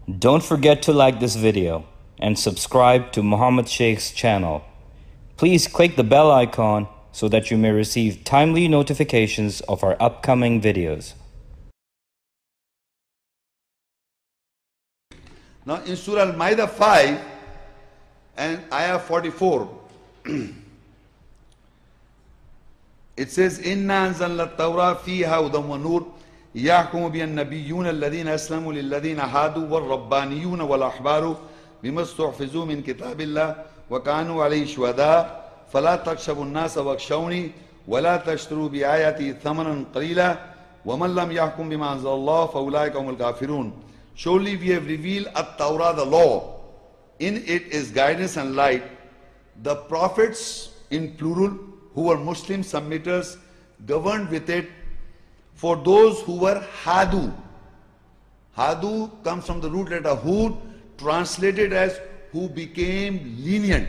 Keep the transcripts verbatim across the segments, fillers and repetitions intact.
Don't forget to like this video and subscribe to Muhammad Sheikh's channel. Please click the bell icon so that you may receive timely notifications of our upcoming videos. Now in Surah Al-Ma'idah five and Ayah forty-four, it says, Inna anzalna at-Tawrah fiha hudan wa nur yahkumu biha an-nabiyyuna alladhina aslamu lilladhina hadu wal-rabbaniyuna wal-ahbaru bima istuhfizu min kitabillah wa kanu alayhi shuhada fala takshabu an-nasa wakshawni wa la tashtaru bi ayati thamanan qalila wa man lam yahkum bima anzalallah fa ulaika humul kafirun. Surely we have revealed at-Tawrah, the law. In it is guidance and light. The prophets, in plural, who were Muslim submitters, governed with it for those who were Hadu. Hadu comes from the root letter Hud, translated as who became lenient.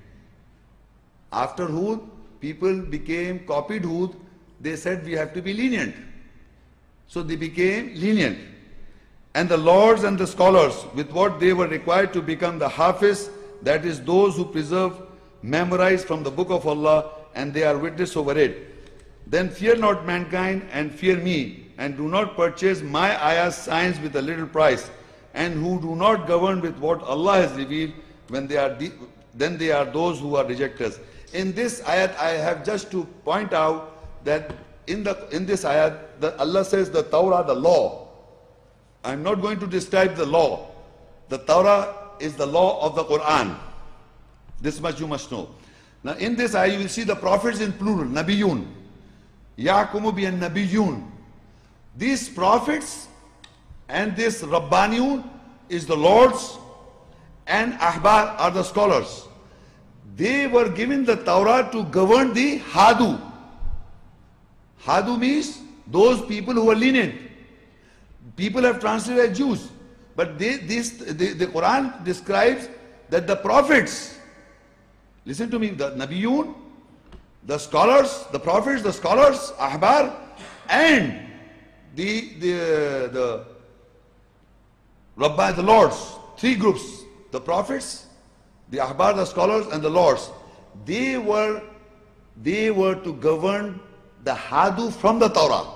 After Hud, people became copied Hud. They said we have to be lenient. So they became lenient. And the lords and the scholars, with what they were required to become the Hafiz, that is those who preserve, memorize from the book of Allah, and they are witness over it. Then fear not mankind and fear me, and do not purchase my ayahs signs with a little price, and who do not govern with what Allah has revealed, when they are de then they are those who are rejectors. In this ayat, I have just to point out that in the in this ayat, the, Allah says the Torah, the law. I'm not going to describe the law. The Torah is the law of the Quran. This much you must know. Now in this ayah you will see the prophets in plural, Nabiyun. Yaqumu bi an-Nabiyun. These prophets and this Rabbaniyun is the lords, and Ahbar are the scholars. They were given the Torah to govern the Hadu. Hadu means those people who are lenient. People have translated as Jews, but they, this, the, the Quran describes that the prophets, listen to me, the Nabiyun, the scholars, the prophets, the scholars, Ahbar, and the, the, the Rabbi, the lords, three groups, the prophets, the Ahbar, the scholars, and the lords, they were, they were to govern the Hadu from the Torah.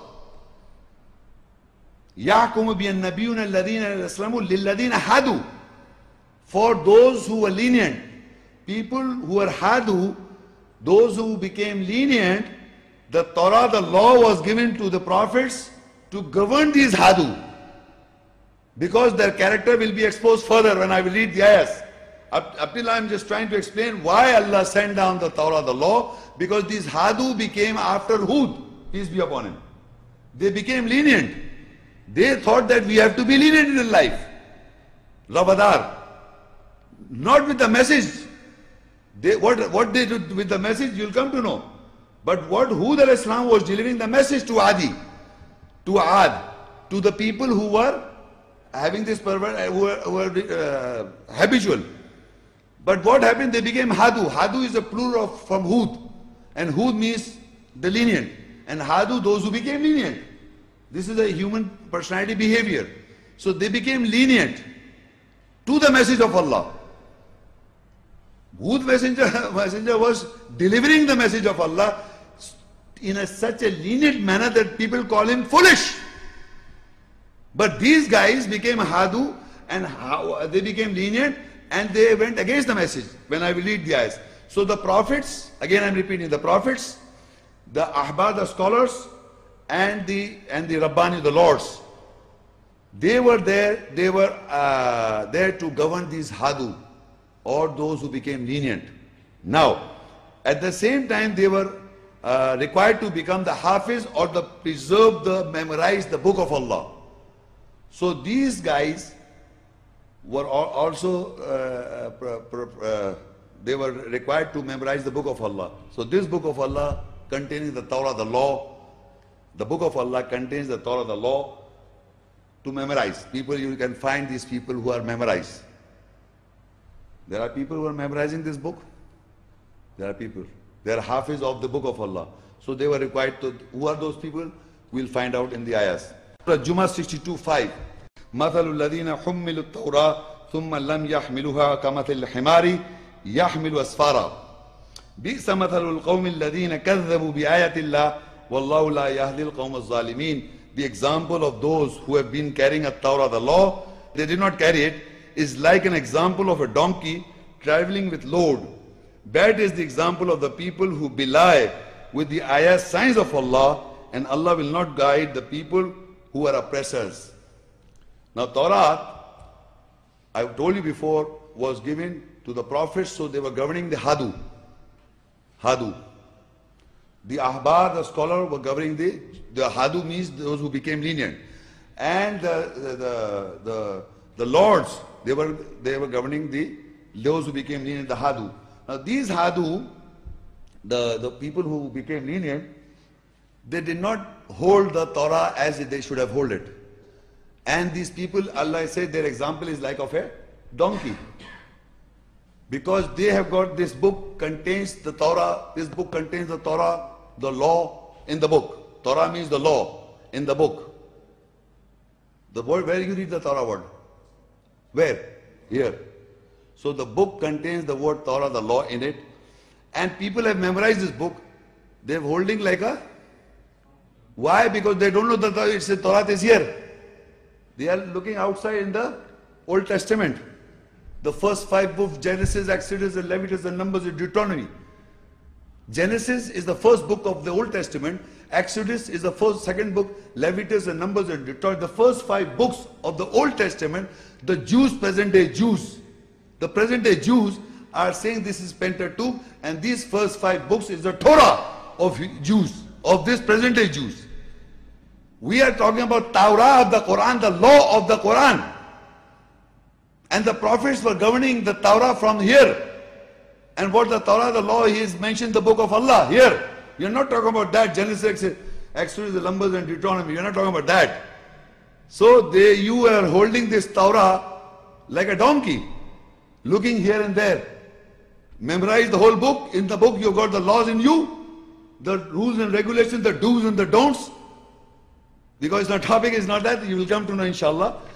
يَحْكُمُ بِالنَّبِيُّونَ الَّذِينَ أَسْلَمُوا لِلَّذِينَ هَادُوا. For those who were lenient, people who were Hadu, those who became lenient, the Torah, the law was given to the prophets to govern these Hadu. Because their character will be exposed further when I will read the ayahs. Up, up till I am just trying to explain why Allah sent down the Torah, the law, because these Hadu became after Hud, peace be upon him. They became lenient. They thought that we have to be lenient in life. Rabadar. Not with the message. They, what, what they did with the message, you'll come to know. But what Hud al-Islam was delivering the message to Adi, to Ad, to the people who were having this pervert, who were, who were uh, habitual. But what happened? They became Hadu. Hadu is a plural of, from Hud. And Hud means the lenient. And Hadu, those who became lenient. This is a human personality behavior. So they became lenient to the message of Allah. Hud messenger, messenger was delivering the message of Allah in a, such a lenient manner that people call him foolish. But these guys became Hadu, and how, they became lenient, and they went against the message when I will read the ayahs. So the prophets, again I am repeating, the prophets, the Ahbar, the scholars, and the and the Rabbani, the lords, they were there, they were uh, there to govern these Hadu, or those who became lenient. Now, at the same time, they were uh, required to become the Hafiz, or the preserve, the memorize the book of Allah. So these guys were also uh, uh, they were required to memorize the book of Allah. So this book of Allah containing the Torah, the law, the book of Allah contains the Torah, the law, to memorize. People, you can find these people who are memorized. There are people who are memorizing this book. There are people. They are Hafiz of the book of Allah. So they were required to, who are those people? We'll find out in the ayahs. Surah Jummah sixty-two five. مثل الذين حملوا التوراة ثم لم يحملوها كمثل الحمار يحمل أسفارا بئس مثل القوم الذين كذبوا بآيات الله والله لا يهدي القوم الظالمين. The example of those who have been carrying a Torah, the law, they did not carry it, is like an example of a donkey traveling with load. Bad is the example of the people who belie with the ayahs, signs of Allah, and Allah will not guide the people who are oppressors. Now Torah, I've told you before, was given to the prophets, so they were governing the Hadu. Hadu. The Ahbar, the scholar, were governing the, the Hadu means those who became lenient. And the, the, the, the, the lords, they were, they were governing the, those who became lenient, the Hadu. Now these Hadu, the, the people who became lenient, they did not hold the Torah as they should have held it. And these people, Allah said, their example is like of a donkey. Because they have got this book contains the Torah, this book contains the Torah, the law in the book. Torah means the law in the book. The word, where you read the Torah word? Where? Here. So the book contains the word Torah, the law in it. And people have memorized this book. They're holding like a... Why? Because they don't know that it's the Torah is here. They are looking outside in the Old Testament. The first five books, Genesis, Exodus, and Leviticus, and Numbers, and Deuteronomy. Genesis is the first book of the Old Testament. Exodus is the first, second book. Leviticus and Numbers and Deuteronomy. The first five books of the Old Testament, the Jews, present day Jews, the present day Jews are saying this is Pentateuch, and these first five books is the Torah of Jews, of this present day Jews. We are talking about Torah of the Quran, the law of the Quran. And the prophets were governing the Torah from here. And what the Torah, the law, he is mentioned the book of Allah here. You're not talking about that, Genesis, Exodus, the Numbers, and Deuteronomy. You're not talking about that. So they, you are holding this Torah like a donkey, looking here and there. Memorize the whole book. In the book you've got the laws in you, the rules and regulations, the do's and the don'ts. Because the topic is not that, you will come to know inshallah.